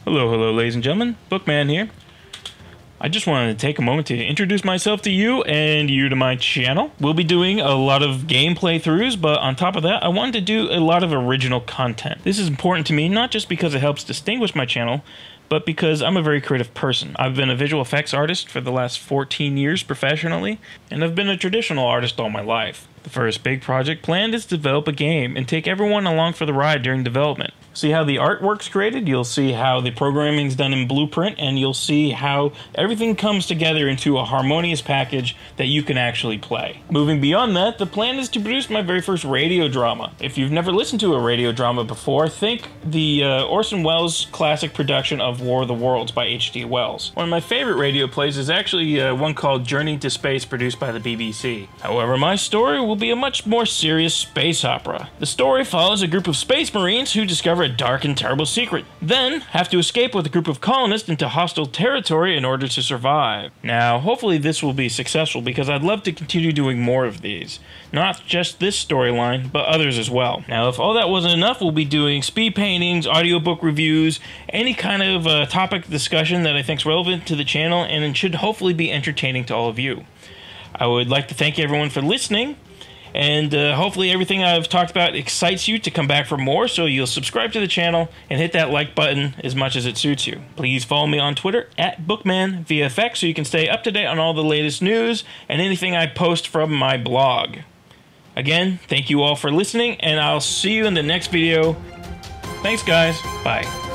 Hello, ladies and gentlemen. Bookman here. I just wanted to take a moment to introduce myself to you and you to my channel. We'll be doing a lot of game playthroughs, but on top of that, I wanted to do a lot of original content. This is important to me, not just because it helps distinguish my channel, but because I'm a very creative person. I've been a visual effects artist for the last 14 years professionally, and I've been a traditional artist all my life. The first big project planned is to develop a game and take everyone along for the ride during development. See how the artwork's created, you'll see how the programming's done in Blueprint, and you'll see how everything comes together into a harmonious package that you can actually play. Moving beyond that, the plan is to produce my very first radio drama. If you've never listened to a radio drama before, think the Orson Welles classic production of War of the Worlds by H.G. Wells. One of my favorite radio plays is actually one called Journey to Space, produced by the BBC. However, my story will be a much more serious space opera. The story follows a group of space marines who discover a dark and terrible secret, then have to escape with a group of colonists into hostile territory in order to survive. Now, hopefully this will be successful because I'd love to continue doing more of these. Not just this storyline, but others as well. Now, if all that wasn't enough, we'll be doing speed paintings, audiobook reviews, any kind of topic discussion that I think is relevant to the channel, and it should hopefully be entertaining to all of you. I would like to thank everyone for listening. And hopefully everything I've talked about excites you to come back for more, so you'll subscribe to the channel and hit that like button as much as it suits you. Please follow me on Twitter at BookmanVFX so you can stay up to date on all the latest news and anything I post from my blog. Again, thank you all for listening, and I'll see you in the next video. Thanks guys, bye.